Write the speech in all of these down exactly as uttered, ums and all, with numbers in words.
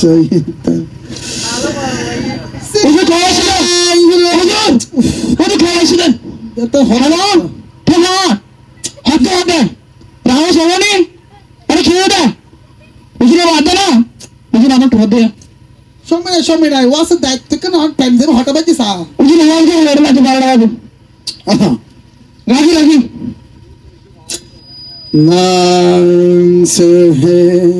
الشيطان ওকে খাওয়াছিলেন ওকে খাওয়াছিলেন তো হলো ঠিক না হতে হবে রাও সবনি আরে খেয়ে দে বুঝলে বাদ না বুঝলে আমার ঠোঁট দে সময় সময় নাই ওয়াসে দায়িত্ব কেন টাইম দেব হঠাৎ বাজি সা বুঝলে ওয়াল কে ওর লাগে বাড়া বাবু আচ্ছা রাখি রাখি নাম সে হে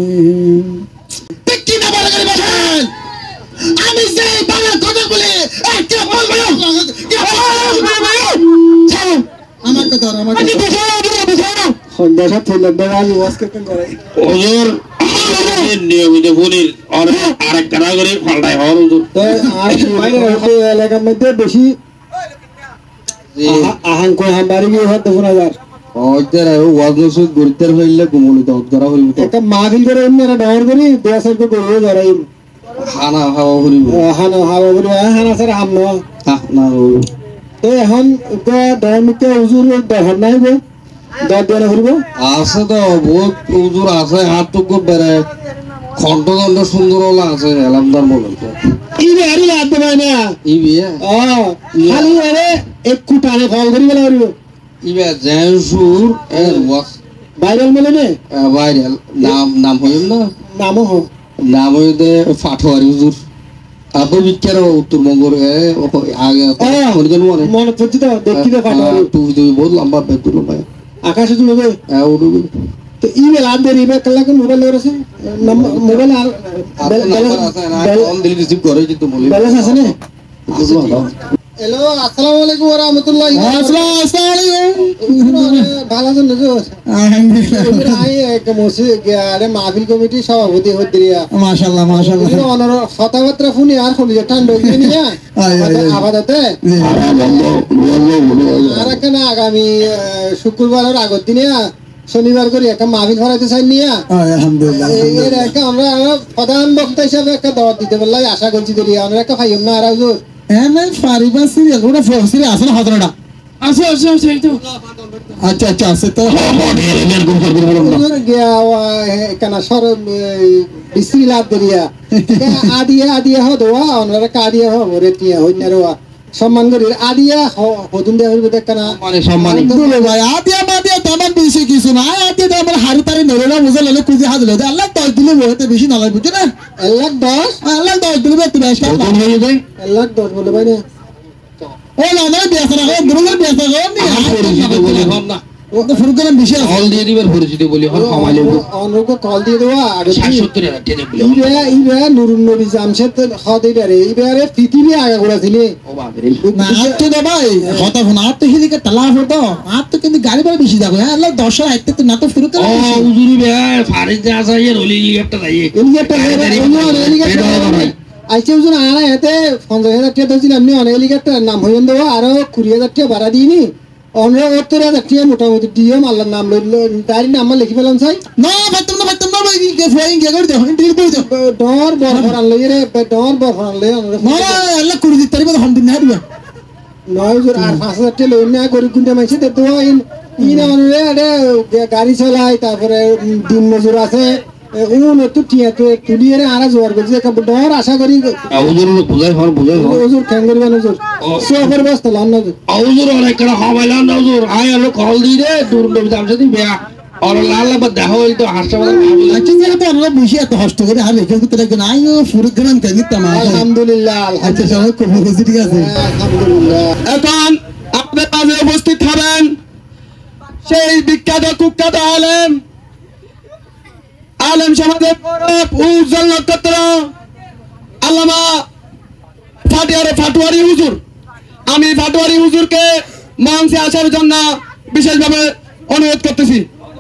টিকি না বলা করে বসেন আমি যে বাংলা কথা বলি একটা বল বলো কি ছাড়ো আমাকে ধর আমাকে বসাও বসাও সন্ধ্যা সাথে লাগবে আমি ওয়াজ করতে করে ওজোর নিয়মিত বলির আর আরেক কারা করে ফালটাই হওয়ার হুজুর আর এই এলাকার মধ্যে বেশি আহান কই হামবারি কি হতে শোনা যায় ওদের ওয়াজ নসুদ গুরুত্বের হইলে গুমলিত ধরা হইল একটা মাহফিল করে এমনি ডর করি দেশের তো গরু ধরাই হানা হাওয়া করি হানা হাওয়া করি হানা স্যার হামনো হ্যাঁ না তো এখন তো দমিতে হুজুর দহর নাই গো দর দেনা করব আছে তো বহুত হুজুর আছে হাত তো গো বেরে খন্ডদণ্ড সুন্দর ওলা আছে এলামদার বলেন তো ইবে আরে লাদ দেবাই না ইবে ও খালি আরে এক কুটারে কল করি বলা করিব ইবে জেসুর এর ওয়াস ভাইরাল বলে নে ভাইরাল নাম নাম হইল না নাম হ নাম হইতে ফাটোয়ারি হুজুর আপনি বিচ্চার উত্তরবঙ্গের আগে মনে মনে পড়ছে তো দেখি তো ফাটোয়ারি তুই তুই বহুত লম্বা বেতুল ভাই আকাশে তুলবে হ্যাঁ উড়বে তো ইমেল আদ দেরি মে কল के मोबाइल আছে মোবাইল আর ব্যালেন্স আছে না অন দিলি রিসিভ করে কিন্তু বলি ব্যালেন্স আছে না হ্যালো আসসালামু আলাইকুম ওয়া রাহমাতুল্লাহি ওয়া আসসালামু আলাইকুম ভালো আছেন না আলহামদুলিল্লাহ আই এক মসি আরে মাহফিল কমিটি সভাপতি হদ্রিয়া মাশাআল্লাহ মাশাআল্লাহ অনর কথাবার্তা শুনি আর শুনি ঠান্ডা হয়ে নিয়া আবাদতে আর কেন আগামী শুক্রবারের আগের দিনে শনিবার করে একটা মাহফিল করাইতে চাই নিয়া আলহামদুলিল্লাহ এর একটা আমরা প্রধান বক্তা হিসেবে একটা দাওয়াত দিতে বললাই আশা করছি দেরি আমরা একটা খাইম না আর হুজুর এমন ফারিবা সিরিয়াল ওটা ফসিরে আসলে হতরটা আছে আছে আছে এই তো আচ্ছা আচ্ছা আছে তো হুজুর গিয়া কেন সর বিসমিল্লাহ দরিয়া আদিয়া আদিয়া হদওয়া ওনারা কাদিয়া হ মরেতিয়া হইনারওয়া সম্মান করি আদিয়া হদুন দেয়া হইবে কেনা মানে সম্মান বলে ভাই আদিয়া বাদিয়া তেমন বেশি কিছু না আদিয়া তো আমার হারি তারি নরেলা বুঝলে লে কুজি হাজলে আল্লাহ দশ দিলে বলতে বেশি না লাগে বুঝছ না আল্লাহ দশ আল্লাহ দশ দিলে তো বেশ কত হয়ে যায় আল্লাহ দশ বলে ভাই না ও না না বেসা না দুরুলের বেসা গো নি পরিচিত বলে হন না ও তো ফুরকান বেশি কল দিয়ে দিবার পরিচিত বলি হন কমাইলে অনরক কল দিয়ে দেওয়া আগে সত্তর হাজার টাকা বলি ইবে ইবে নুরুন নবী জামশেদ খাদে রে ইবে পৃথিবী আগা গোড়া ছিলে ও বাবারে না তো দে ভাই কথা শোনা আপ তো হিলিকে টালা হতো আপ তো কিন্তু গাড়ি বড় বেশি যাবে হ্যাঁ আল্লাহ দশ আইতে তো না তো ফুরকান ও হুজুরি বে ফারিজ যা আছে এর হলি একটা যাই এলিগেটর এলিগেটর আইছে হুজুর আনা এতে পঞ্চাশ হাজার টাকা দিছিলাম নি অনেক এলিগেটর নাম হইন দেওয়া আর কুড়ি হাজার টাকা ভাড়া দিইনি অনসত্তর হাজার টাকা মোটামুটি দিয়ে আল্লাহর নাম লইল তারই নাম লিখি পেলাম চাই না ভাবতাম না ভাবতাম না ফ্লাইং গে করে দাও ইন্টারভিউ দিয়ে দাও ডর বড় ফরান লই রে ডর বড় ফরান লই না আল্লাহ কুড়ি দিতে পারবে হন দিন না দিবা নয় হুজুর আর পাঁচ হাজার টাকা লই না গরিব গুন্ডা মাইছে তে তো ইনা অনরে আরে গাড়ি চালায় তারপরে দিন মজুর আছে উন তো টিয়া তো তুলিয়ে আরা জোর গজে কা ডর আশা করি হুজুর বুঝাই হর বুঝাই হর হুজুর কেঙ্গরি বান হুজুর সোফার বস্তা লান না হুজুর অনেক করা হাওয়াইলা না হুজুর আয় আলো কল দি রে দূর নবী জামশেদ বেয়া আর লাল লাল দেহ হইল তো হাসপাতাল আচ্ছা যে তো আমরা বেশি এত কষ্ট করে আর রেখে দিতে লাগে না আইও ফুরগ্রাম কেন তামা আলহামদুলিল্লাহ আচ্ছা সবাই খুব খুশি ঠিক আছে আলহামদুলিল্লাহ এখন আপনাদের মাঝে উপস্থিত হবেন সেই বিখ্যাত কুখ্যাত আলেম আলেম সমাজের উজ্জ্বল নক্ষত্র আল্লামা ফাটিয়ারে ফাটোয়ারি হুজুর আমি ফাটোয়ারি হুজুরকে মঞ্চে আসার জন্য বিশেষভাবে অনুরোধ করতেছি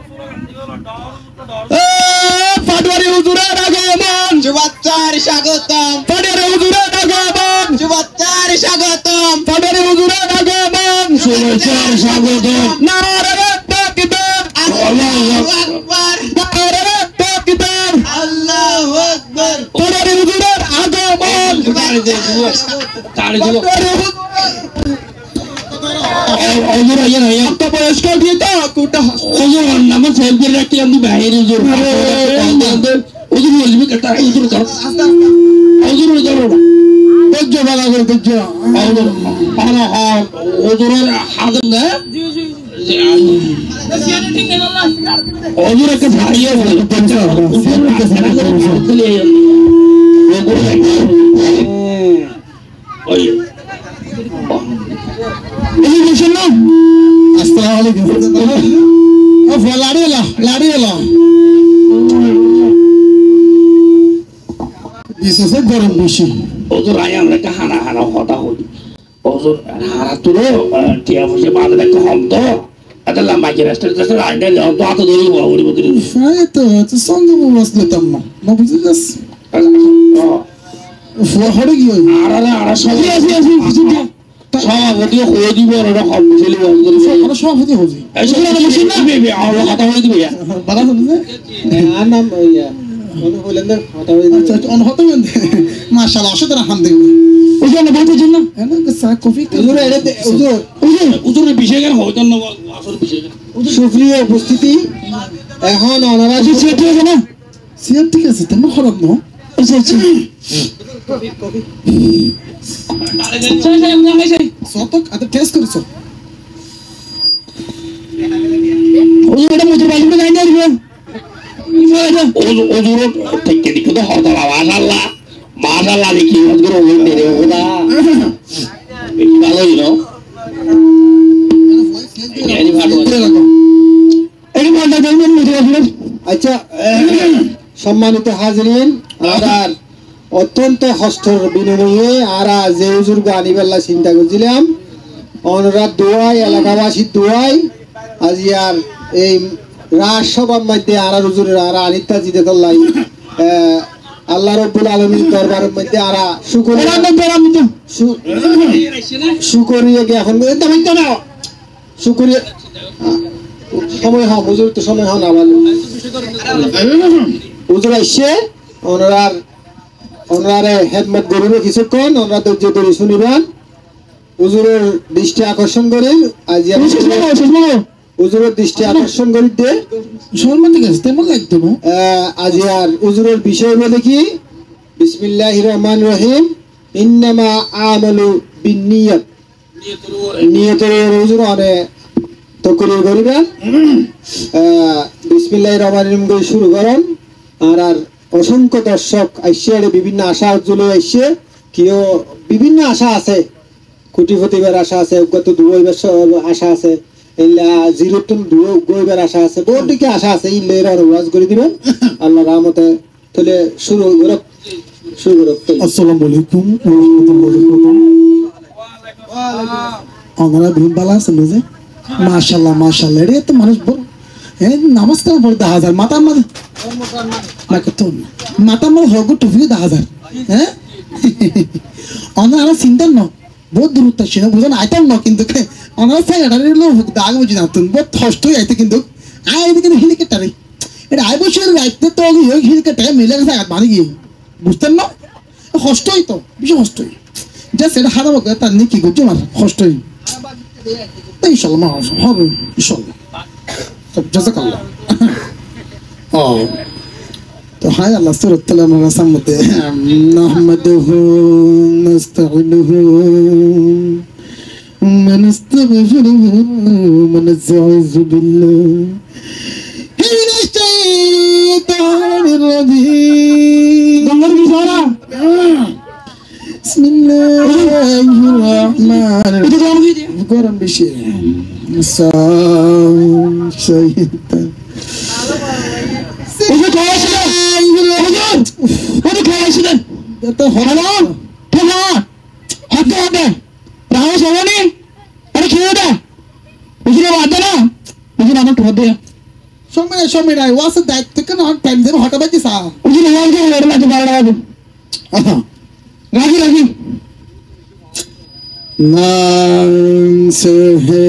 ফাটোয়ারি হুজুরের আগমন শুভেচ্ছার স্বাগতম ফাটোয়ারি হুজুরের আগমন শুভেচ্ছার স্বাগতম ফাটোয়ারি হুজুরের আগমন শুভেচ্ছার স্বাগতম নারে তাকবীর আল্লাহু আকবার নারে তাকবীর আল্লাহু আকবার ফাটোয়ারি হুজুরের আগমন তারে দিল হুজুর আইয়া আইয়া তো পরিষ্কার দিয়ে তো কোটা হুজুর নাম সেলফি রাখি আমি বাইরে হুজুর হুজুর হুজুর বলবি কথা হুজুর ধরো আস্তে আস্তে হুজুর ধরো ধৈর্য বালা করে ধৈর্য হুজুর আরে হ্যাঁ হুজুরের হাত না হুজুর একটা ভাইয়া বলে পঞ্চা সিয়ারটিকে সারা করে চলে ওই এই বসেন না আসসালামু আলাইকুম ও লাড়ি এলো লাড়ি এলো বিশেষ গরম বেশি ওদের আয় আমরা একটা হানা হানা হতা হই ওদের হারা তুলো টিয়া বসে বাঁধে একটা হম তো এটা লম্বা যে রেস্টুরেন্ট আইডা লো তো হাত ধরে বড় বড় বড় হ্যাঁ তো তো সঙ্গে বসলে তাম্মা না বুঝছিস হড়ে গিয়ে আর আর আর সব আছে আছে কিছু দিয়ে সভাপতি হয়ে দিব আর হম ছেলে বল করে সভাপতি হয়ে যায় এই সব মেশিন না বেবি আর কথা হয়ে দিবে বাবা শুনছে আর নাম ইয়া কোন বলেন না কথা হয়ে আচ্ছা অন হতো মাশাআল্লাহ অসাধারণ আলহামদুলিল্লাহ ওই জন্য বলতে জন্য হ্যাঁ চা কফি হুজুর এটা হুজুর হুজুর হুজুরের বিষয় কেন হয় জন্য আসল বিষয় সুপ্রিয় উপস্থিতি এখন ওনারা সিয়ার ঠিক আছে না সিয়ার ঠিক আছে তেমন খারাপ না আচ্ছা আচ্ছা কফি কফি চল চল না হইছে সতক আদা টেস্ট করেছো হুজুর এটা মুজুর বাইরে যাই না দিবেন হুজুর থেকে দিকে তো হতা মাশাআল্লাহ মাশাআল্লাহ দেখি হুজুর ওই মেরে ওটা ভালোই না এই ভালো এই ভালো দেখবেন মুজুর আচ্ছা সম্মানিত হাজিরিন আর অত্যন্ত হস্তর বিনিময়ে আরা যে হুজুর গানিবেল্লা চিন্তা করছিলাম অনরা দোয়াই এলাকাবাসীর দোয়াই আজ ইয়ার এই রাজসভার মধ্যে আরা হুজুরের আরা আনিতা জিতে করলাই আল্লাহ রব্বুল আলামিন দরবারের মধ্যে আরা শুকরিয়া শুকরিয়া কে এখন দামিতে না শুকরিয়া সময় হয় হুজুর তো সময় হয় না ভালো হুজুর আইছে ওনার ওনারে হেদমত গরিবে কিছুক্ষণ ওনারা ধৈর্য ধরে শুনিবেন হুজুরের দৃষ্টি আকর্ষণ করেন আজ হুজুরের দৃষ্টি আকর্ষণ করি দে তেমন লাগতো না আজ আর হুজুরের বিষয় বলে কি বিসমিল্লাহির রহমানির রহিম ইন্নামা আমালু বিন্নিয়াত নিয়তের হুজুর অনে তকরির করিবেন বিসমিল্লাহির রহমানির রহিম করে শুরু করেন আর আর অসংখ্য দর্শক আইসে বিভিন্ন আশা উজ্জ্বলে আইসে কেউ বিভিন্ন আশা আছে কোটিপতিবার আশা আছে গত দুইবার আশা আছে এইলা জিরোটন দুইবার আশা আছে বহুত দিকে আশা আছে এই লের আর ওয়াজ করে দিবেন আল্লাহ রহমতে তাহলে শুরু করব শুরু করব আসসালামু আলাইকুম ওয়া রাহমাতুল্লাহি ওয়া বারাকাতুহু আমরা ভিন বালা আছে যে মাশাআল্লাহ মাশাআল্লাহ রে তো মানুষ বল এই নামাজ কালাম পড়তে হাজার মাথা মাথা মাথা মাথা হগু টুফিও দা হাজার হ্যাঁ অনারা চিন্তা ন বহুত দূরত্ব ছিল বুঝলেন আইতাম না কিন্তু অনারা সাইডারে লো দাগ বুঝি না তুমি বহুত কষ্টই আইতে কিন্তু আই এদিকে হেলিকপ্টারে এটা আই বছর রাইতে তো ওই হেলিকপ্টারে মিলে গেছে বাড়ি গিয়ে বুঝতেন না কষ্টই তো বেশি কষ্টই যা সেটা হারাবো তার নিয়ে কি করছো আমার কষ্টই ইনশাল্লাহ হবে ইনশাল্লাহ জাযাকাল্লাহ ও তো হাই আল্লাহ সূরা তালামের সামনে নাহমাদুহু নাস্তাঈনুহু ওয়া নাস্তাগফিরুহু ওয়া নাস্তাঈযু বিল্লাহি মিনাশ শাইতানির রাজীম দঙ্গর কি সারা বিসমিল্লাহির রহমানির রহিম গরম বেশি সাম শয়তান ওকে খাওয়াইছে না হুজুর ওকে খাওয়াইছে না তো হলো কেনা হাতে হাতে রাও সবানি আরে খেয়ে দে হুজুর বাদ না হুজুর আমার তো দে সময় সময় নাই ওয়াস দায়িত্ব কেন টাইম দেব হঠাৎ কি সা হুজুর ওয়াল কে লড় লাগে বাড়া বাবু আহা রাখি রাখি নাম সে হে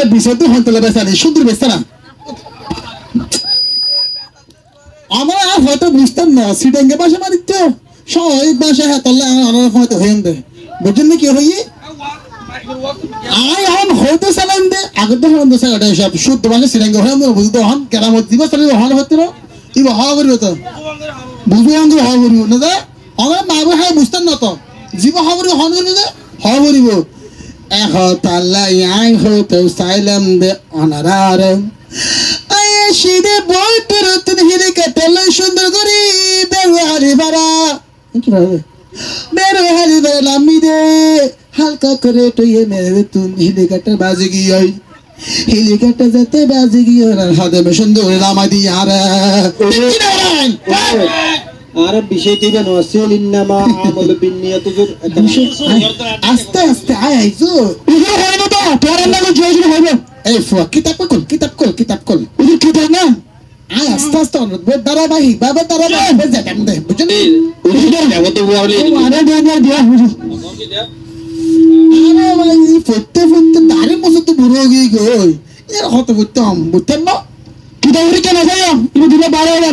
বিশদ হন্তলে বেসানি সুন্দর বেসানা আমরা হয়তো বুঝতাম না সিডেঙ্গে ভাষা মারিত স্বাভাবিক ভাষা হ্যাঁ তাহলে আমার হয়তো হইন দে বুঝছেন না কি হই আই হন হয়তো সালাম দে আগে তো হন দোসা এটা সব শুদ্ধ ভাষা সিডেঙ্গে হইন বুঝতো হন কেরামত দিব তাহলে হন হতে না কি হওয়া করিব তো বুঝু আঙ্গ হওয়া করিব না দে আমরা মাগো হ্যাঁ বুঝতাম না তো জীব হওয়া করিব হন করিব দে হওয়া করিব এহ তাল্লা আই হয়তো সাইলাম দে অনারারে আয়ে শিদে বই পেরতন হিরে কাটলে সুন্দর করি বেরো হারি বারা কি ভাবে বেরো হারি বারা লামি দে হালকা করে টইয়ে মেরে তুন হিরে কাটার বাজে গিয়ে হিরে কাটা যেতে বাজে গিয়ে আর হাতে মে সুন্দর লামা দি আর আর বিষয়টি জানো আসল ইন্নামা আমল বিনিয়াত জুর আস্তে আস্তে আয় আইছো উজুর হয় না তো তোর লাগো জয়জুর হবে এই ফুয়া কিতাব কল কিতাব কল কিতাব কল উজুর কিতাব না আয় আস্তে আস্তে অনুরোধ বে ধারাবাহিক বাবা ধারাবাহিক বে যেতাম দে বুঝছেন উজুর দেবো তো বুয়ালে আরে দে দে দিয়া হুজুর আরে ভাই ফুটতে ফুটতে দাঁড়ে বসে তো বুড়ো গই গই এর হতে বুঝতাম বুঝতেন না কিতাব উড়ি কেন যাইও ইনি দিলে বারো হাজার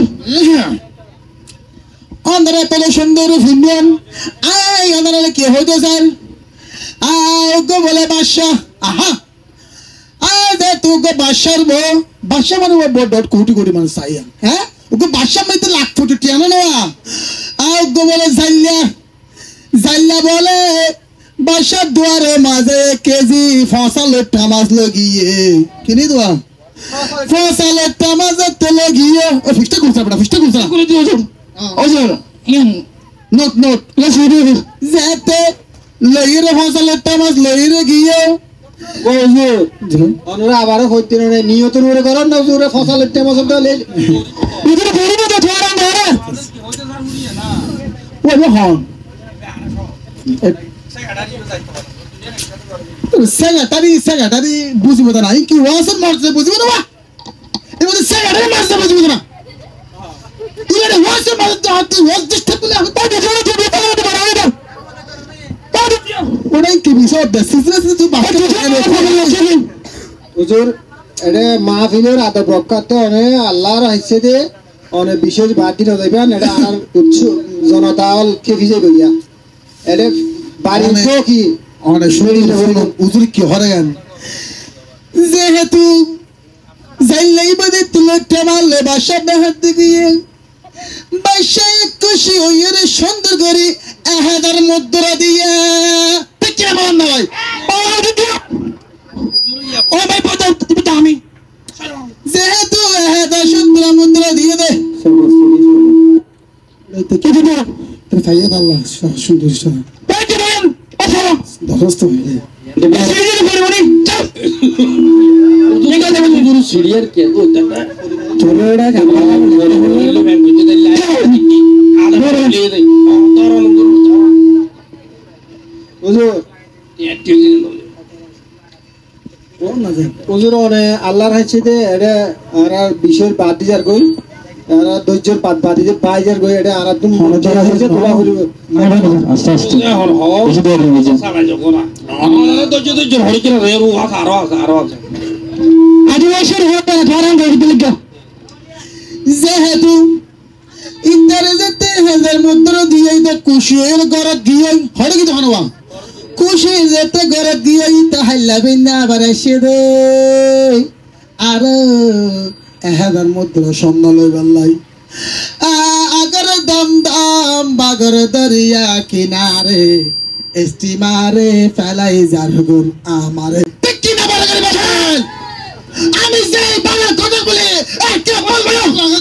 অন্ধরে পেলে সুন্দর ফিন্ডিয়ান আয় অন্ধরে কি হইতো স্যার আয় গো বলে বাদশা আহা আয় দে তুই গো বাদশার বো বাদশা মানে বড় ডট কোটি কোটি মানুষ চাইয়া হ্যাঁ ওকে বাদশা মাইতে লাখ কোটি টিয়া না আয় গো বলে জাইল্লা জাইল্লা বলে বাদশার দুয়ারে মাঝে কেজি ফসলের টামাজ লগিয়ে কিনি দোয়া ফসলের টামাজে তো লগিয়ে ও ফিক্সটা করছ না ফিক্সটা করছ না করে দিও ওজোর নোট নোট যেতে লইরে ফসলের টামাজ লইরে গিয়ে ওজোর অনরা আবারও হইতে না নিয়ত করে করেন না ওজোরে ফসলের টামাজ দলে ওজোর করিব তো ধরা না রে ওই হন সেক্রেটারি সেক্রেটারি বুঝিব না কি ওয়াসন মারছে বুঝিব না এবারে সেক্রেটারি মারছে বুঝিব না ইরে ওয়াসে মারতে হাতে ওয়াস ডিস্টার্ব করলে আমি তাই দেখে তো বিপদ হতে পারে না তাই ওরাই কি বিষয় বেসিসে তো বাকি হুজুর এডে মাহফিলের আদব রক্ষাতে অনে আল্লাহর হাইছে দে অনে বিশেষ বাতি না যাইবেন এটা আর উচ্চ জনতা অল কেফি যাই গইয়া এডে বাড়ি তো কি অনে শুনি হুজুর কি হরে গান যেহেতু যাইলাই বদে তুলে টেমালে বাসা দেহাত দিয়ে বাসা খুশি হইয়ে রে সুন্দর করে আহাদার মুদ্রা দিয়ে কেমন নয় ও ভাই বদল তুমি তো আমি যেহেতু আহাদার সুন্দর মুদ্রা দিয়ে দে কে দিবে তুমি ফাইয়া আল্লাহ সুন্দর সুন্দর বাইকে বলেন আসলে দরস্ত হইলে সিরিয়ার করে বলি চল নিগা দেব গুরু সিরিয়ার কে গো দাদা চোরেড়া গাবা বলে বলে ম্যাম বুঝে দিলা আলা বলে দেই তরন গুরু হুজুর একটিভ দিন ও না যায় হুজুর অনে আল্লাহর হাইছে দে এডে আর বিশেষ বাদ দিজার কই আর দজ্জর পাত বাদ দিতে বাইজার কই এডে আর তুমি মনে ধরা হইছে তোলা হইব আস্তে আস্তে হল হল বেশি দেরি হয়ে যায় সামাজ কোনা আমরা দজ্জ দজ্জ হলি করে রে রু আস আরো আস আরো আছে আদিবাসীর হতে ধরান গড়ি দিলগা যেহেতু ইন্টারে যেতে হাজার মুদ্রা দিয়ে দে কুশিয়ের ঘর দিয়ে হড়ে কি জানবা খুশি যেতে ঘর দিয়ে তা হাইলা বিনা আবার এসে দে আর হাজার মুদ্রা স্বর্ণ লইবার লাই আগর দম দম বাগর দরিয়া কিনারে স্টিমারে ফেলাই যার গুণ আমারে কি না বলে করে বসেন আমি যে বাংলা কথা বলে একটা বল বলো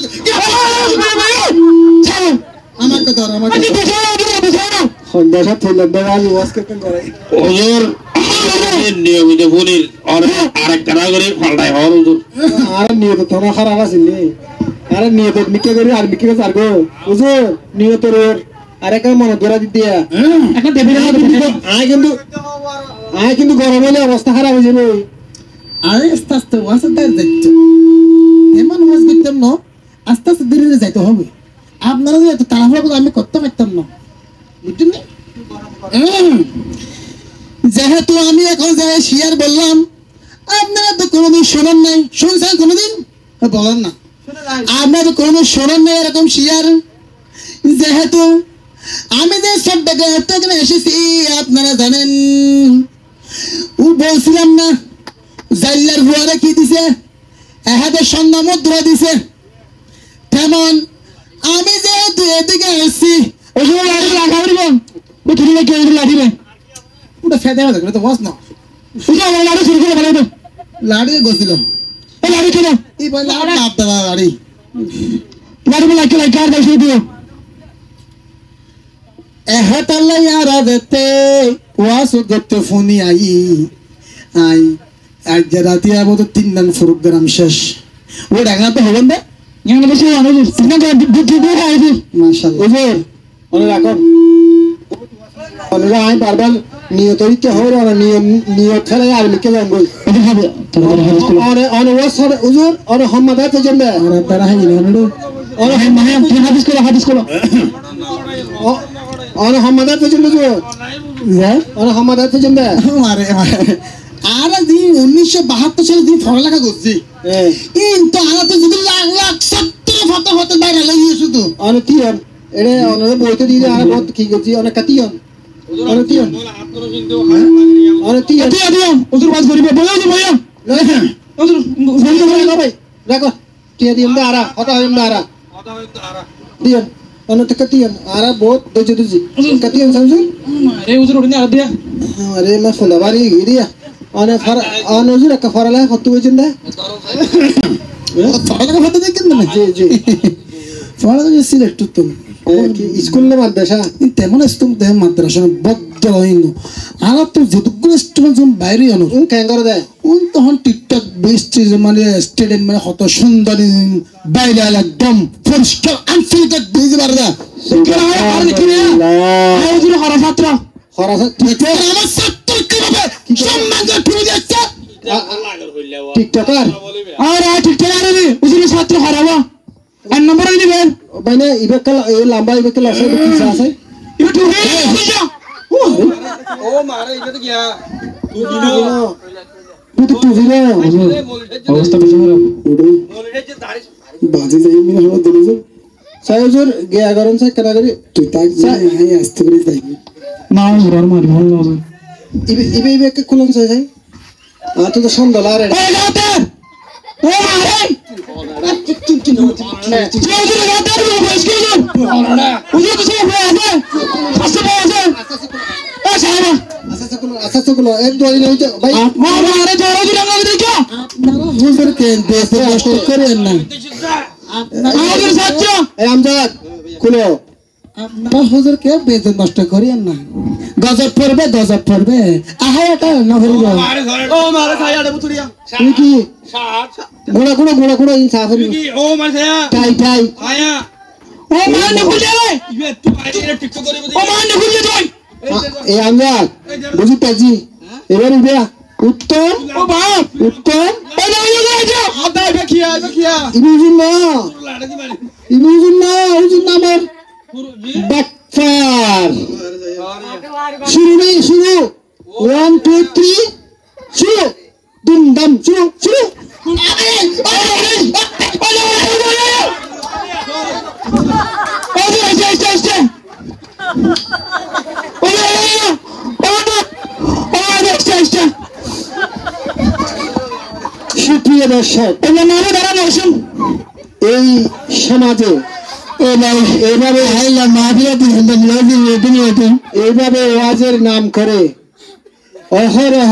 আমাকে ধর আমাকে সন্ধ্যা সাত হইলাম বাবা ওয়াজ করতে করে ওজোর নিয়মিত বলির আর আরেক কারা করে ফালটাই হল ওজোর আর নিয়ত তোরা খারাপ আছে নি আর নিয়ত মিকে করে আর মিকে করে আরগো হুজুর নিয়ত রোর আরেক মনে ধরা দি দিয়া একটা দেবে না আয় কিন্তু আয় কিন্তু গরম হলে অবস্থা খারাপ হয়ে যাবে আরে আস্তে আস্তে ওয়াজ দাঁড় যাচ্ছে এমন ওয়াজ করতাম না আস্তে আস্তে ধীরে ধীরে যাইতে হবে আপনারা যদি এত তাড়াহুড়ো আমি করতে পারতাম না বুঝছেন যেহেতু আমি এখন যাই শিয়ার বললাম আপনারা তো কোনোদিন শোনেন নাই, শুনছেন কোনোদিন? বলেন না। আপনারা কোনোদিন শোনেন নাই এরকম শিয়ার? যেহেতু আমি যে সবটাকে এখানে এসেছি আপনারা জানেন, ও বলছিলাম না জাইলার বুয়ারে কি দিছে, এহাতে স্বর্ণ মুদ্রা দিছে, তেমন আমি যেহেতু এদিকে এসেছি ওসব লাঠি রাখা পড়বেন, তুমি কেউ লাঠিবে ওটা ফেদে হবে তো বস না, লাঠি শুরু করে ফেলাইবে, লাঠি গছিলাম এই লাঠি কেন এই বল লাঠি আপনার লাঠি লাঠি বলে লাইকে লাইকে আর বসে দিও এহাত আল্লাহ ইয়ারা দেতে ওয়াসু গতে ফোনি আই আই আজ রাতে আবো তো তিন নান প্রোগ্রাম শেষ ও ডাঙা তো হবেন না ইয়ানা বসে আনো তিন নান বুদ্ধি দিয়ে আইছি মাশাআল্লাহ ওজোর মনে রাখুন আই বারবার নিয়ত হইতে হবে আর নিয়ম নিয়ত ছাড়া আর লিখে যান বই অনে অনে ওয়াসর উজুর অনে হামাদা তো জন্য আর তারা হাই না নড়ো অনে মানে আপনি হাদিস করে হাদিস করো অনে হামাদা তো জন্য জো যা অনে হামাদা তো জন্য আরে আর দিন উনিশশো বাহাত্তর সালে দিন পড়ালেখা করছি এই তো আর তো যদি লাখ লাখ সত্তর ফটো ফটো বাইরে লাগিয়ে শুধু অনে তিয়ন এরে অনে বইতে দিয়ে আর বহুত কি করছি অনে কাতিয়ন অনে তিয়ন অনে তিয়ন আতে আতে ওদের বাস করিবে বলো না ভাইয়া ওদের ফোন করে না ভাই রাখো টিয়া দিম দারা হতা হইম দারা হতা হইম দারা দিয়ন অনে তো কাতিয়ন আর বহুত দজে দজে কাতিয়ন সমঝুন আরে ওদের ওদিন আর দিয়া আরে মা ফুলবাড়ি গিরিয়া অনে ফর অনে উজুর একটা ফরালা কত হইছেন দা ফরালা ফটো দেখেন না জি জি ফরালা যে সিলেক্ট তো স্কুল না মাদ্রাসা তেমন স্তুম তে মাদ্রাসা বদ্ধ হইনো আর তো যতগুলো স্টুডেন্ট যখন বাইরে আনো উন কেন করে দেয় উন তখন টিকটক বেস্ট মানে স্টুডেন্ট মানে কত সুন্দর বাইরে একদম পরিষ্কার আনফিল্টার দিয়ে দিবার দা হরা ছাত্র হরা আমার ছাত্র কিভাবে সম্মান করে তুমি দিচ্ছে টিকটকার আরে টিকটকার রে উজুরি ছাত্র হারাবা আর নম্বর নিবে মানে ইবেকাল এই লম্বা ইবেকাল আছে কি আছে ইবে তুই বুঝা ও মারে এটা তো কিয়া তুই তুই তুই দিলে অবস্থা বেশি খারাপ মোলরে যে দাড়ি বাজে যাই মিনা হলো দিলে সাইজুর গে আগরন সাই কেনা করি তুই তাই হাই আসতে পারি তাই না ওর মার ভালো আছে ইবে ইবে ইবে কে কুলন সাই যাই আ তো তো সন্ধ্যা আরে ওই গাতে ও মারে চিক চিক চিক তুই ওদের গাতে ও বসকে যা ওদের কিছু আছে আসতে পারে ও সারা আচ্ছা কুলো আচ্ছা কুলো এক দুই দিন হইছে ভাই মারে জোরে জোরে না দেখো আপনারা হুজুর কেন দেশে কষ্ট করেন না আমাদের ছাত্র এই আমজাদ কুলো আপনারা হুজুর কে বেতন নষ্ট করেন না গজব পড়বে গজব পড়বে আহা এটা না হইব মারে ধরে ও মারে ছায়া দে বুতুরিয়া তুই কি সাত গোড়া গোড়া গোড়া গোড়া ইনসাফ তুই কি ও মারে ছায়া টাই টাই ছায়া ও মান না খুলে রে ইবে তুই আইরে টিকটক করে ও মান না খুলে তুই এই আমজাদ বুঝি পাজি এবার ইবে উত্তম ও বাপ উত্তম ও না ইয়ে যা আদা ইবে কিয়া ইবে কিয়া ইবুজুন না লাড়া দি মারে ইবুজুন না ইবুজুন না আমার বাকফার শুরু নেই শুরু ওয়ান টু থ্রি শুরু দুম দাম শুরু শুরু সুপ্রিয় দর্শক এই সমাজে এইভাবে এইভাবে ওয়াজের নাম করে অহরহ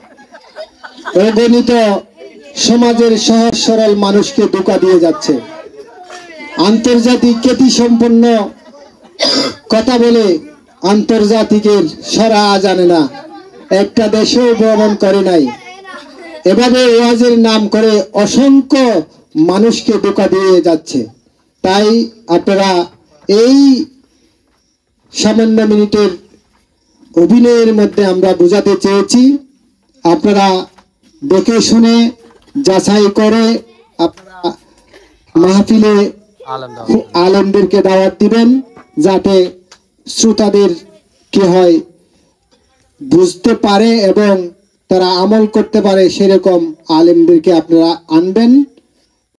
অগণিত সমাজের সহজ সরল মানুষকে ধোঁকা দিয়ে যাচ্ছে। আন্তর্জাতিক খ্যাতি সম্পন্ন কথা বলে আন্তর্জাতিকের সরা জানে না, একটা দেশেও ভ্রমণ করে নাই। এভাবে ওয়াজের নাম করে অসংখ্য মানুষকে ধোঁকা দিয়ে যাচ্ছে। তাই আপনারা এই সামান্য মিনিটের অভিনয়ের মধ্যে আমরা বোঝাতে চেয়েছি, আপনারা দেখে শুনে যাচাই করে আপনারা মাহফিলে আলেমদেরকে দাওয়াত দিবেন, যাতে শ্রোতাদের কি হয় বুঝতে পারে এবং তারা আমল করতে পারে সেরকম আলেমদেরকে আপনারা আনবেন।